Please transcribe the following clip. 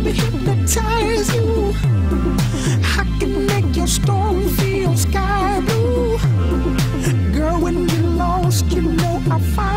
could hypnotize you. I could make your storm feel sky blue. Girl, when you're lost, you know I find